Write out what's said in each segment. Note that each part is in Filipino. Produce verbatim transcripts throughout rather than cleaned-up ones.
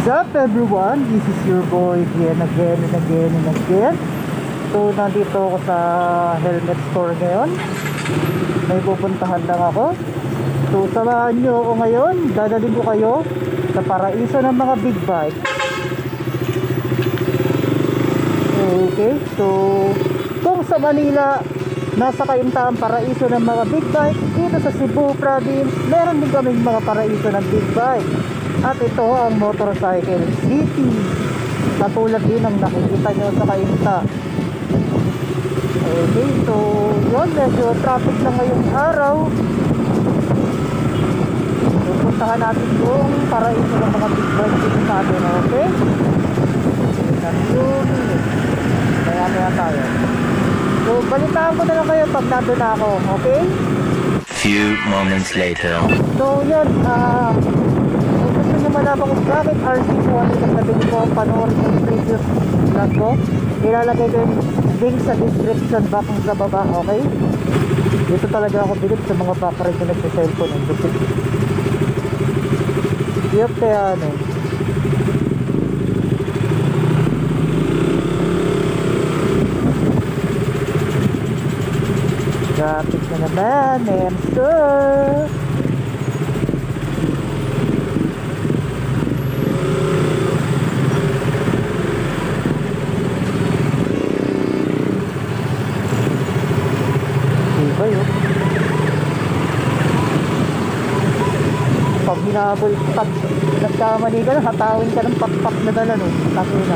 up everyone? This is your boy again, again and again and again. So nandito ako sa helmet store ngayon. May pupuntahan lang ako. So samahan nyo ako ngayon. Dadalhin ko kayo sa paraiso ng mga big bike. Okay, so kung sa Manila nasa kainta ang paraiso ng mga big bike, dito sa Cebu province meron din kaming mga paraiso ng big bike. At ito ang motorcycle city, katulad din ang nakikita nyo sa kainta. Okay, so yun, medyo traffic lang ngayong araw. Pupuntahan natin yung paraiso ng mga big bike dito sa atin. Okay, thirty minutes, kaya kaya tayo. So balitaan ko na lang kayo pag nandun na ako. Okay, few moments later. so yun, ah uh, gusto nyo malaman kung bakit R C one yung nabili ko, panoorin yung previous vlog ko. Ilalagay ko yung link sa description box sa baba, okay? Dito talaga ako bilip sa mga background na nagsa-cellphone. Yup, kaya ano. Traffic na naman, I'm sure. Pag hinabol, pag nagkamali ka na, hatawin ka ng pakpak na dala, no? Tako na.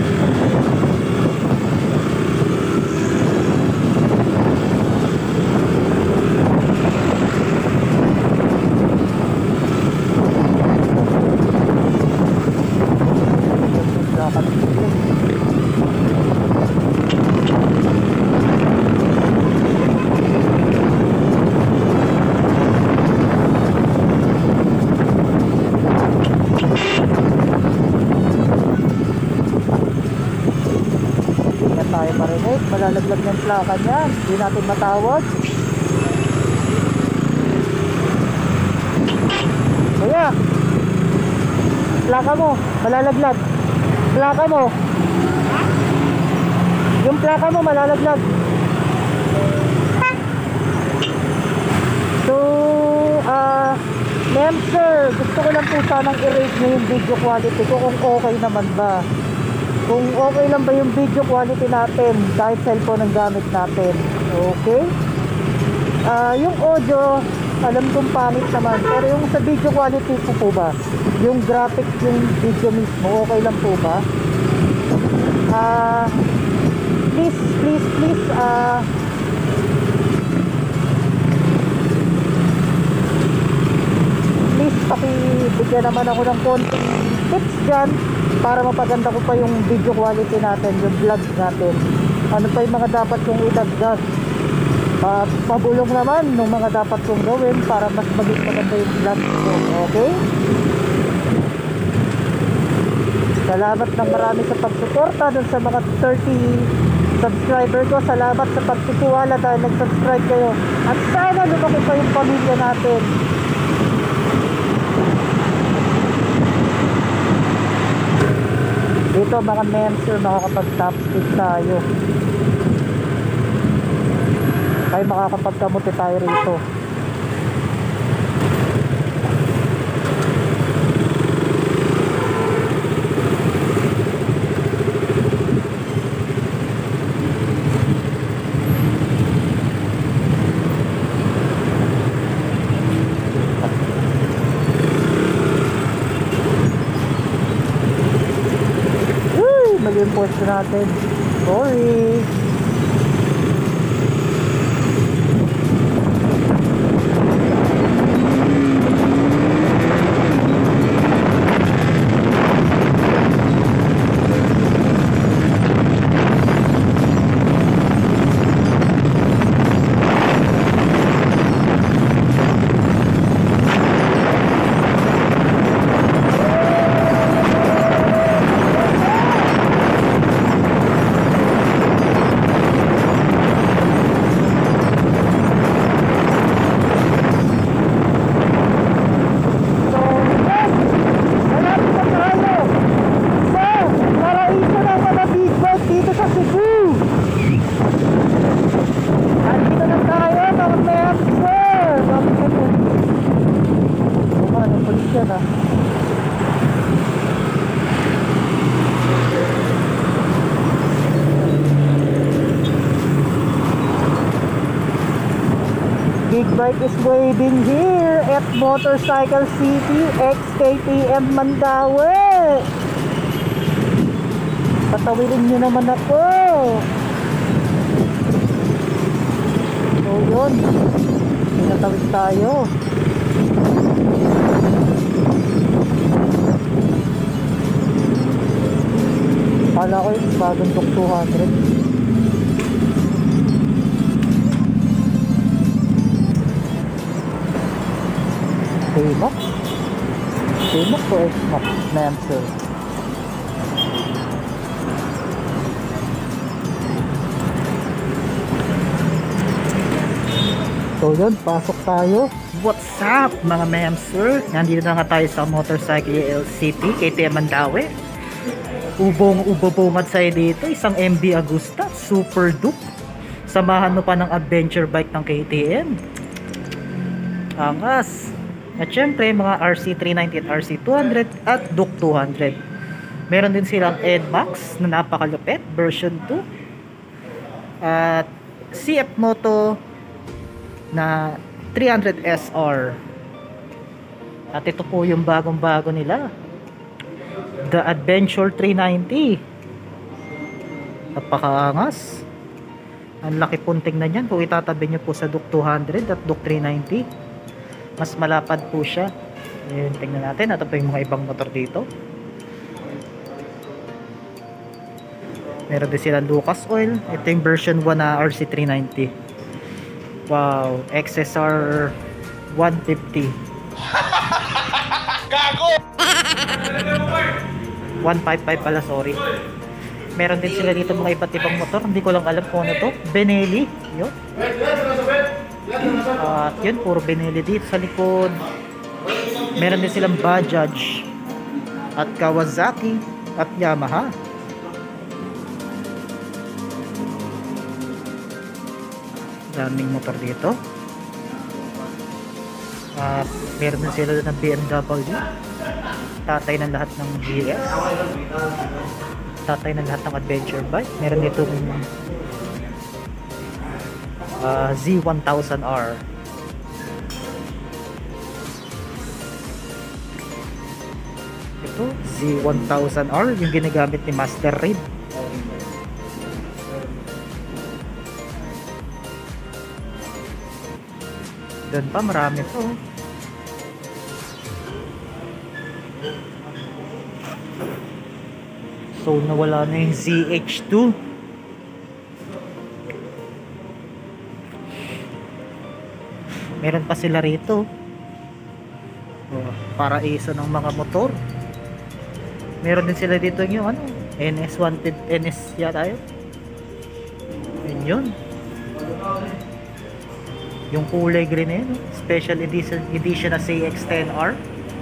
Malalaglag ng plaka niya, hindi natin matawag. Kaya plaka mo, malalaglag. Plaka mo, yung plaka mo malalaglag. So ah uh, ma'am sir, gusto ko lang po sanang i-rate nyo yung video quality ko, kung okay naman ba, kung okay lang ba yung video quality natin kahit cellphone ang gamit natin. Okay, uh, yung audio alam kong pangit naman, pero yung sa video quality po po ba, yung graphics, yung video mismo, okay lang po ba? Uh, please please please uh, please pakibigyan naman ako ng konting tips dyan para mapaganda ko pa yung video quality natin, yung vlog natin. Ano pa yung mga dapat kong idagdag, uh, pabulong naman ng mga dapat kong gawin para mas maging maganda yung vlog ko. Okay, salamat ng marami sa pagsuporta dun sa mga thirty subscriber ko. Salamat sa pagtitiwala dahil nag-subscribe kayo, at sana lumaki pa yung pamilya natin. Dito mga member, makakapag-top speed tayo. Kaya makakapagkamuti tayo rito. Yung post natin, sorry. bike is waving here at Motorcycle City X K T M Mandaue. Patawirin nyo naman ako. So yun, pinatawid tayo. Kala ko yung bagong Duk two hundred. T-Max? T-Max o X-Max? Mancer. So yun, pasok tayo. What's up mga Mancer? Nandito na nga tayo sa Motorcycle City, K T M Mandaue. Ubong-ubo bumad sa'yo dito, isang M B Agusta, Super Duke. Samahan mo pa ng adventure bike ng K T M. Angas. At syempre, mga R C three ninety at R C two hundred at Duke two hundred. Meron din silang N MAX na napakalupit, version two. At C F Moto na three hundred S R. At ito po yung bagong-bago nila, The Adventure three ninety. Napakaangas. Ang laki pong tingnan yan kung itatabi nyo po sa Duke two hundred at Duke three ninety. Mas malapad po siya. Ayun, tingnan natin. Ito po yung mga ibang motor dito. Meron din sila Lucas Oil. Ito yung version one na R C three ninety. Wow, X S R one fifty. Gago! one fifty-five pala, sorry. Meron din sila dito mga iba't ibang motor. Hindi ko lang alam kung ano to. Benelli. Yun. At yun, puro Benelli dito sa likod. Meron din silang Bajaj at Kawasaki at Yamaha. Daming motor dito. At meron din sila ng B M W. Tatay ng lahat ng G S. Tatay ng lahat ng adventure bike. Meron dito uh, Z one thousand R. Ito, Z one thousand R, yung ginagamit ni Master Raid. Doon pa, marami po. So, nawala na yung Z H two. Meron pa sila rito. Oh, paraiso ng mga motor. Meron din sila dito yung ano, N S one fifty, N S yata yun. Yun yun. Yung kulay green na yun, special edition, edition na C X ten R.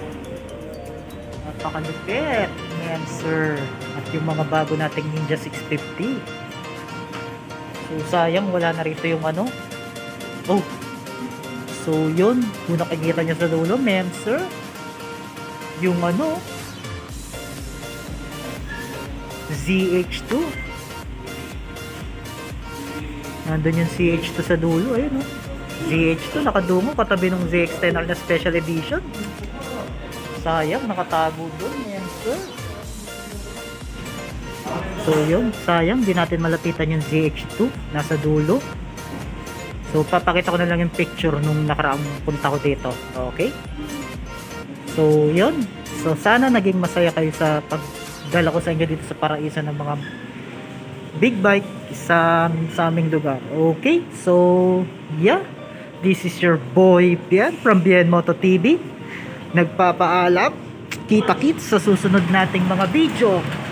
Napakalupit. Yan sir. At yung mga bago nating Ninja six fifty. So sayang wala na rito yung ano. Oh. So yun, kung nakikita nyo sa dulo, ma'am sir, yung ano, Z H two. Nandun yung Z H two sa dulo, ayun oh. Z H two nakadungo katabi ng Z X ten R na special edition. Sayang, nakatago doon, ma'am sir. So yun, sayang, di natin malapitan yung Z H two, nasa dulo. So papakita ko na lang yung picture nung nakaraang punta ko dito. Okay? So yun, so sana naging masaya kayo sa pagdala ko sa inyo dito sa paraiso ng mga big bike sa, sa aming lugar. Okay? So yeah, this is your boy Bian from Bian Moto T V. Nagpapaalam, kita-kits sa susunod nating mga video.